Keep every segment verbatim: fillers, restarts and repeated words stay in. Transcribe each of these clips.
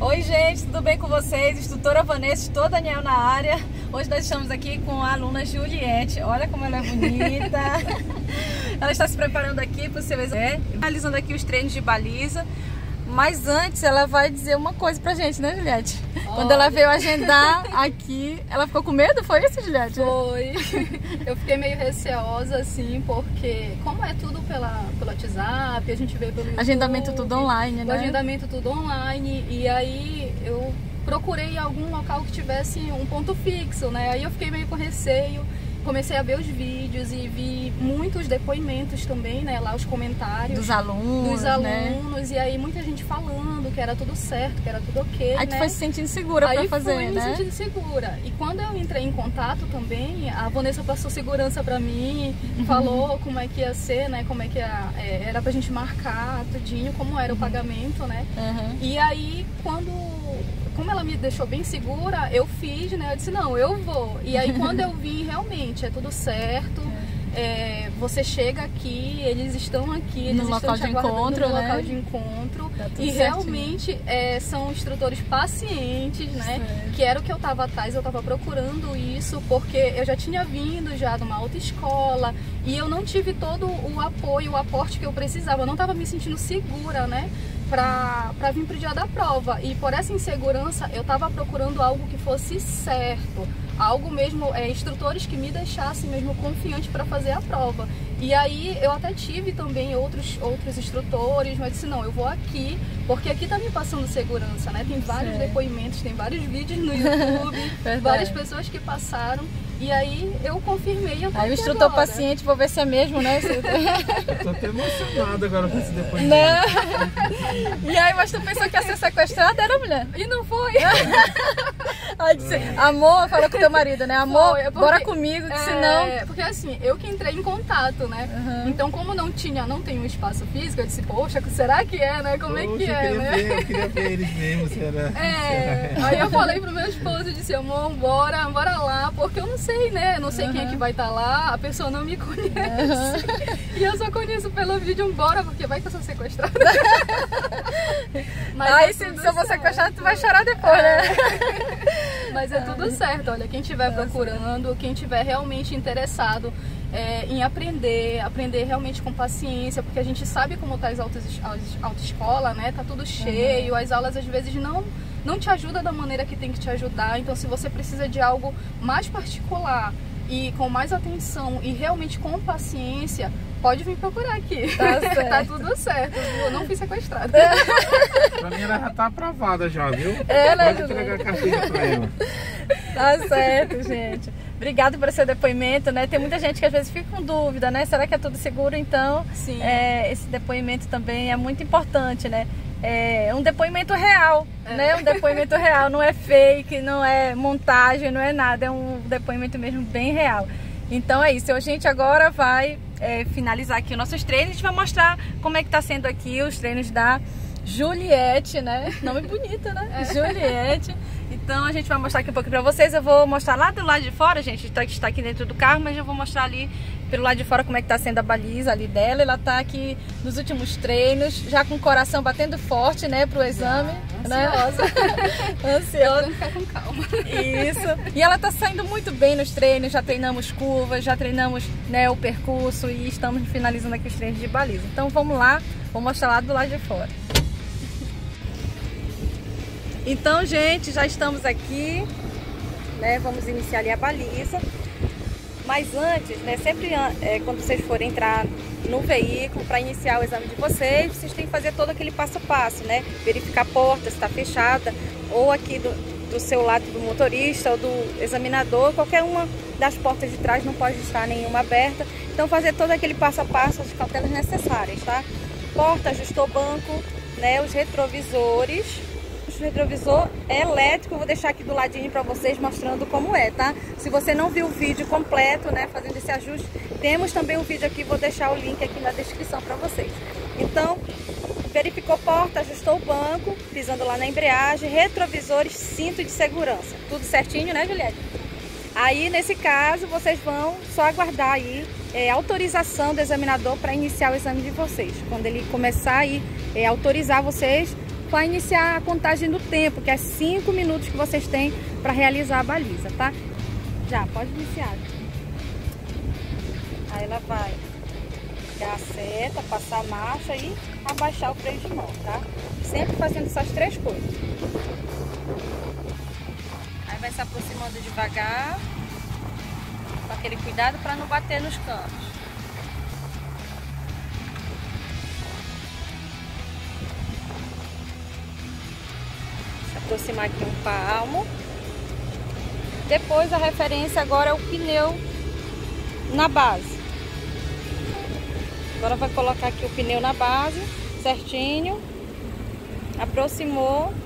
Oi gente, tudo bem com vocês? Instrutora Vanessa, estou Daniel na área. Hoje nós estamos aqui com a aluna Juliette. Olha como ela é bonita. Ela está se preparando aqui para o seu exame, realizando aqui os treinos de baliza. Mas antes ela vai dizer uma coisa pra gente, né, Juliette? Olha. Quando ela veio agendar aqui, ela ficou com medo? Foi isso, Juliette? Foi. Eu fiquei meio receosa, assim, porque como é tudo pela, pelo WhatsApp, a gente veio pelo YouTube, agendamento tudo online, né? O agendamento tudo online, e aí eu procurei algum local que tivesse um ponto fixo, né? Aí eu fiquei meio com receio. Comecei a ver os vídeos e vi muitos depoimentos também, né? Lá os comentários dos alunos, dos alunos, né? E aí muita gente falando que era tudo certo, que era tudo ok, aí né? tu foi se sentindo segura aí pra fazer, fui né? me sentindo segura. E quando eu entrei em contato também, a Vanessa passou segurança pra mim, uhum. falou como é que ia ser, né? Como é que ia, é, era pra gente marcar tudinho, como era uhum. o pagamento, né? Uhum. E aí quando... como ela me deixou bem segura, eu fiz, né? Eu disse, não, eu vou. E aí quando eu vi, realmente, é tudo certo. É, você chega aqui, eles estão aqui, eles no estão local te de encontro, no né? local de encontro. Tá e certinho. realmente é, são instrutores pacientes, né? Certo. Que era o que eu estava atrás, eu estava procurando isso, porque eu já tinha vindo já de uma autoescola e eu não tive todo o apoio, o aporte que eu precisava. Eu não estava me sentindo segura, né? Pra, pra vir pro dia da prova, e por essa insegurança eu tava procurando algo que fosse certo, algo mesmo, é, instrutores que me deixassem mesmo confiante para fazer a prova. E aí eu até tive também outros, outros instrutores, mas disse, não, eu vou aqui, porque aqui tá me passando segurança, né? Tem vários Sim. depoimentos, tem vários vídeos no YouTube, várias pessoas que passaram. E aí eu confirmei. Eu aí o instrutor agora. paciente, vou ver se é mesmo, né? Eu tô até emocionada agora com esse depoimento. Não. E aí, mas tu pensou que ia ser sequestrada, era mulher? E não foi. Aí disse, amor, falou com teu marido, né? Amor, foi, é porque, bora comigo, que é, senão... Porque assim, eu que entrei em contato, né? Uhum. Então como não tinha, não tem um espaço físico, eu disse, poxa, será que é, né? Como poxa, é que é, eu né? Ver, eu queria ver eles mesmo, será? É, será? Aí eu falei pro meu esposo, disse, amor, bora, bora lá, porque eu não sei, né? Eu não sei uhum. quem é que vai estar tá lá, a pessoa não me conhece. Uhum. E eu só conheço pelo vídeo, bora, porque vai que eu sou sequestrada. Mas aí é se, se eu vou sequestrada, tu vai chorar depois, é. né? Mas é tudo certo, olha, quem estiver procurando, quem estiver realmente interessado é, em aprender, aprender realmente com paciência, porque a gente sabe como tá as autoescolas, né? Tá tudo cheio, uhum. as aulas às vezes não, não te ajudam da maneira que tem que te ajudar, então se você precisa de algo mais particular e com mais atenção e realmente com paciência, pode vir procurar aqui. Tá, certo. Tá tudo certo, eu não fui sequestrada. Pra mim ela já tá aprovada já, viu? É, né, pode entregar a carteira pra ela. Tá certo, gente. Obrigada por esse depoimento, né? Tem muita gente que às vezes fica com dúvida, né? Será que é tudo seguro? Então, Sim. É, esse depoimento também é muito importante, né? É um depoimento real, é. né? Um depoimento real, não é fake, não é montagem, não é nada, é um depoimento mesmo bem real. Então é isso, a gente agora vai é, finalizar aqui os nossos treinos, a gente vai mostrar como é que tá sendo aqui os treinos da Juliette, né? Nome bonito, né? É. Juliette. Então a gente vai mostrar aqui um pouquinho pra vocês, eu vou mostrar lá do lado de fora, gente, tá, está aqui dentro do carro, mas eu vou mostrar ali pelo lado de fora como é que tá sendo a baliza ali dela. Ela tá aqui nos últimos treinos, já com o coração batendo forte, né, pro exame. Já, né? Ansiosa. Ansiosa. Ficar com calma. Isso. E ela tá saindo muito bem nos treinos, já treinamos curvas, já treinamos, né, o percurso e estamos finalizando aqui os treinos de baliza. Então vamos lá, vou mostrar lá do lado de fora. Então, gente, já estamos aqui, né? Vamos iniciar ali a baliza. Mas antes, né? Sempre é, quando vocês forem entrar no veículo para iniciar o exame de vocês, vocês têm que fazer todo aquele passo a passo, né? Verificar a porta se está fechada, ou aqui do, do seu lado do motorista ou do examinador, qualquer uma das portas de trás não pode estar nenhuma aberta. Então, fazer todo aquele passo a passo, as cautelas necessárias, tá? Porta, ajustou o banco, né? Os retrovisores. O retrovisor é elétrico, eu vou deixar aqui do ladinho para vocês mostrando como é, tá? Se você não viu o vídeo completo, né, fazendo esse ajuste, temos também o vídeo aqui, vou deixar o link aqui na descrição para vocês. Então, verificou porta, ajustou o banco, pisando lá na embreagem, retrovisores, cinto de segurança, tudo certinho, né, Juliette? Aí, nesse caso, vocês vão só aguardar aí é, autorização do examinador para iniciar o exame de vocês. Quando ele começar aí, é, autorizar vocês, vai iniciar a contagem do tempo, que é cinco minutos que vocês têm para realizar a baliza, tá? Já, pode iniciar. Aí ela vai pegar a seta, passar a marcha e abaixar o freio de mão, tá? Sempre fazendo essas três coisas. Aí vai se aproximando devagar, com aquele cuidado para não bater nos cantos. Se aproximar aqui um palmo. Depois a referência agora é o pneu na base. Agora vai colocar aqui o pneu na base, certinho. Aproximou.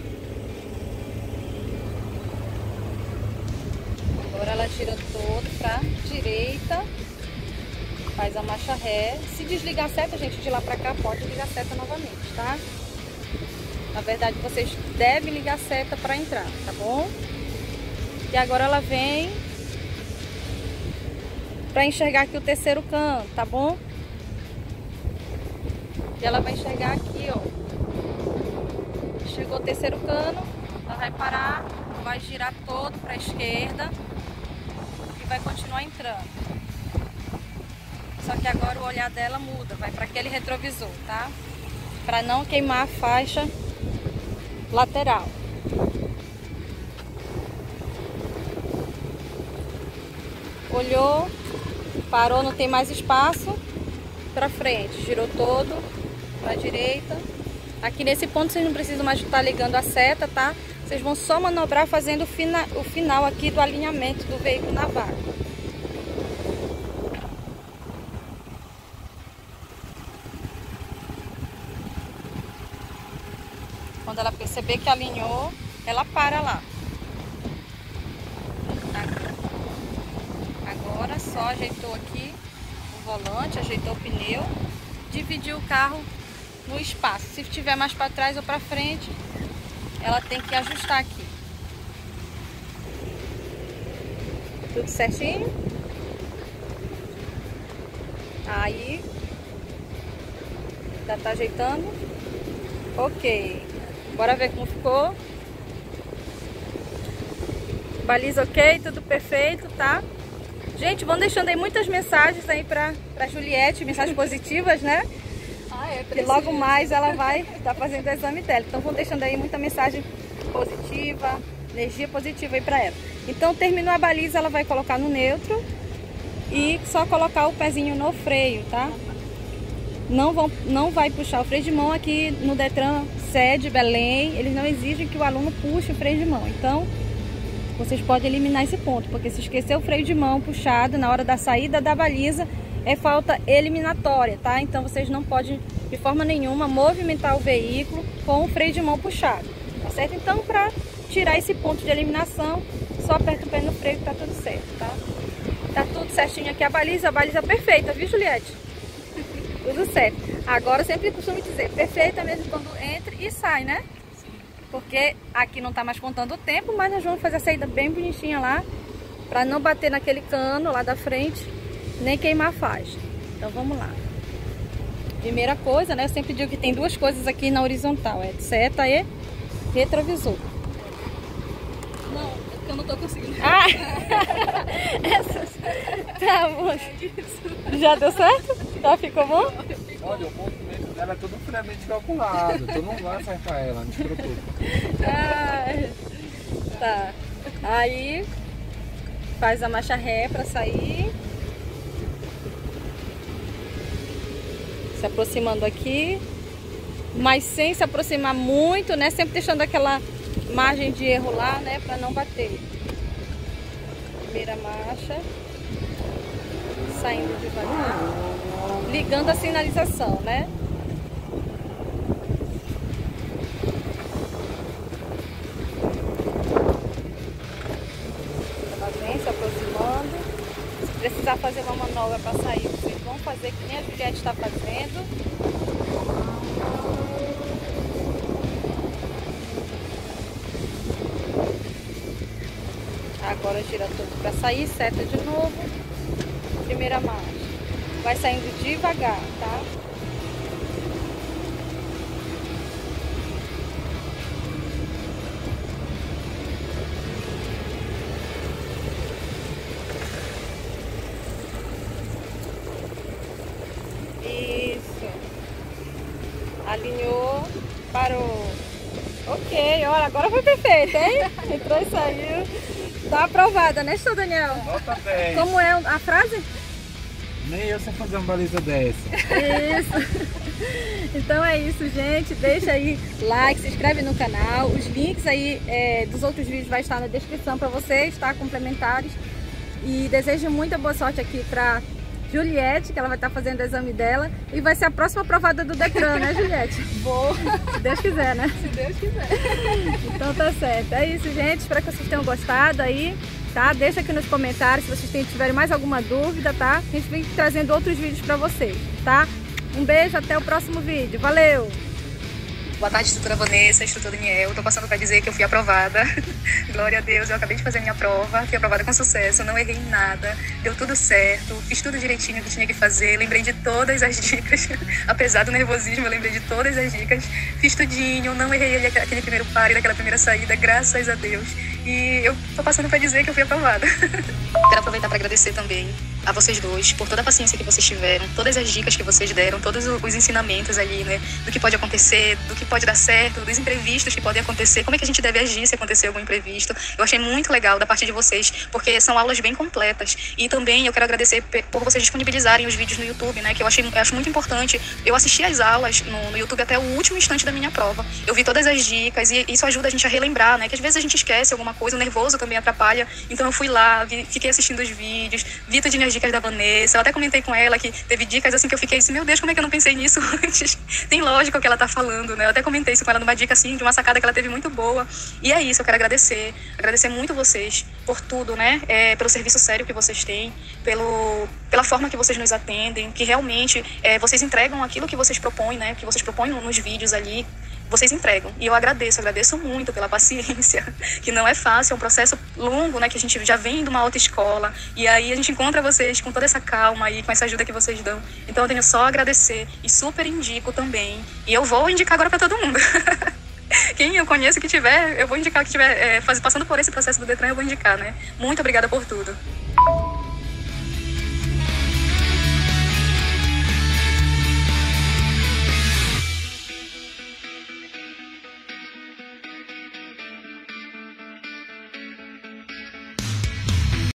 Agora ela tira todo pra direita. Faz a marcha ré. Se desligar a seta, gente, de lá pra cá, pode ligar a seta novamente, tá? Na verdade, vocês devem ligar a seta pra entrar, tá bom? E agora ela vem pra enxergar aqui o terceiro cano, tá bom? E ela vai enxergar aqui, ó. Chegou o terceiro cano, ela vai parar, vai girar todo para a esquerda e vai continuar entrando. Só que agora o olhar dela muda, vai para aquele retrovisor, tá? Para não queimar a faixa lateral. Olhou, parou, não tem mais espaço, para frente, girou todo para a direita. Aqui nesse ponto vocês não precisam mais estar ligando a seta, tá? Vocês vão só manobrar fazendo o, fina, o final aqui do alinhamento do veículo na vaga. Quando ela perceber que alinhou, ela para lá. Agora só ajeitou aqui o volante, ajeitou o pneu, dividiu o carro no espaço. Se estiver mais para trás ou para frente, ela tem que ajustar aqui. Tudo certinho? Aí, já tá ajeitando. Ok. Bora ver como ficou. Baliza ok, tudo perfeito, tá? Gente, vão deixando aí muitas mensagens aí pra, pra Juliette, mensagens positivas, né? Ah, é, que logo mais ela vai estar fazendo o exame dela. Então vão deixando aí muita mensagem positiva, energia positiva aí pra ela. Então terminou a baliza, ela vai colocar no neutro e só colocar o pezinho no freio, tá? Não, vão, não vai puxar o freio de mão. Aqui no Detran Sede Belém, eles não exigem que o aluno puxe o freio de mão. Então vocês podem eliminar esse ponto, porque se esquecer o freio de mão puxado na hora da saída da baliza, é falta eliminatória, tá? Então vocês não podem de forma nenhuma movimentar o veículo com o freio de mão puxado, tá certo? Então, para tirar esse ponto de eliminação, só aperta o pé no freio que tá tudo certo, tá? Tá tudo certinho aqui a baliza, a baliza perfeita, viu, Juliette? Tudo certo. Agora eu sempre costumo dizer, perfeita mesmo quando entra e sai, né? Porque aqui não tá mais contando o tempo, mas nós vamos fazer a saída bem bonitinha lá, para não bater naquele cano lá da frente, nem queimar a faixa. Então vamos lá. Primeira coisa, né? Eu sempre digo que tem duas coisas aqui na horizontal, é seta e retrovisor. Não, é porque eu não tô conseguindo. Ah! Essas... Tá bom. Já deu certo? Já ficou bom? Olha, o movimento dela é todo friamente calculado. Tu não vai acertar ela, não se preocupe. Ah, tá. Aí faz a marcha ré para sair. Se aproximando aqui, mas sem se aproximar muito, né? Sempre deixando aquela margem de erro lá, né? Para não bater. Primeira marcha, saindo devagar, ligando a sinalização, né? Ela vem se aproximando. Se precisar fazer uma manobra para sair, vocês vão fazer que nem a Juliette está fazendo. Agora gira tudo para sair, seta de novo. Primeira marcha. Vai saindo devagar, tá? Alinhou, parou. Ok, olha, agora foi perfeito, hein? Entrou e saiu. Tá aprovada, né, Sr. Daniel? Nota dez. Como é a frase? Nem eu sei fazer uma baliza dessa. Isso. Então é isso, gente. Deixa aí like, se inscreve no canal. Os links aí é, dos outros vídeos vai estar na descrição para vocês, tá? Complementares. E desejo muita boa sorte aqui para Juliette, que ela vai estar fazendo o exame dela. E vai ser a próxima aprovada do Detran, né, Juliette? Boa. Se Deus quiser, né? Se Deus quiser. Então tá certo. É isso, gente. Espero que vocês tenham gostado aí. Tá? Deixa aqui nos comentários se vocês tiverem mais alguma dúvida, tá? A gente vem trazendo outros vídeos pra vocês, tá? Um beijo, até o próximo vídeo. Valeu! Boa tarde, instrutora Vanessa, instrutor Daniel. Estou passando para dizer que eu fui aprovada. Glória a Deus, eu acabei de fazer minha prova, fui aprovada com sucesso, não errei em nada, deu tudo certo, fiz tudo direitinho que tinha que fazer, lembrei de todas as dicas, apesar do nervosismo, eu lembrei de todas as dicas, fiz tudinho, não errei aquele primeiro pare, daquela primeira saída, graças a Deus. E eu estou passando para dizer que eu fui aprovada. Quero aproveitar para agradecer também a vocês dois por toda a paciência que vocês tiveram, todas as dicas que vocês deram, todos os ensinamentos ali, né, do que pode acontecer, do que pode dar certo, dos imprevistos que podem acontecer, como é que a gente deve agir se acontecer algum imprevisto. Eu achei muito legal da parte de vocês, porque são aulas bem completas. E também eu quero agradecer por vocês disponibilizarem os vídeos no YouTube, né, que eu achei, eu acho muito importante. Eu assisti as aulas no, no YouTube até o último instante da minha prova. Eu vi todas as dicas e isso ajuda a gente a relembrar, né, que às vezes a gente esquece alguma coisa, o nervoso também atrapalha. Então eu fui lá, vi, fiquei assistindo os vídeos, vi tudinho as dicas da Vanessa. Eu até comentei com ela que teve dicas assim que eu fiquei assim, meu Deus, como é que eu não pensei nisso antes? Tem lógica o que ela tá falando, né? Eu até comentei isso com ela numa dica assim, de uma sacada que ela teve muito boa. E é isso, eu quero agradecer, agradecer muito vocês por tudo, né? É, pelo serviço sério que vocês têm, pelo, pela forma que vocês nos atendem, que realmente é, vocês entregam aquilo que vocês propõem, né? Que vocês propõem nos vídeos ali. Vocês entregam. E eu agradeço, agradeço muito pela paciência, que não é fácil, é um processo longo, né, que a gente já vem de uma autoescola, e aí a gente encontra vocês com toda essa calma e com essa ajuda que vocês dão. Então eu tenho só a agradecer e super indico também. E eu vou indicar agora para todo mundo. Quem eu conheço que tiver, eu vou indicar, que tiver é, faz, passando por esse processo do Detran, eu vou indicar, né? Muito obrigada por tudo.